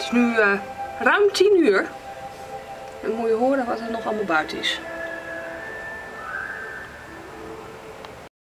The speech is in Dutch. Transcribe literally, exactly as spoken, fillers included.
is nu uh, ruim tien uur. En moet je horen wat er nog allemaal buiten is.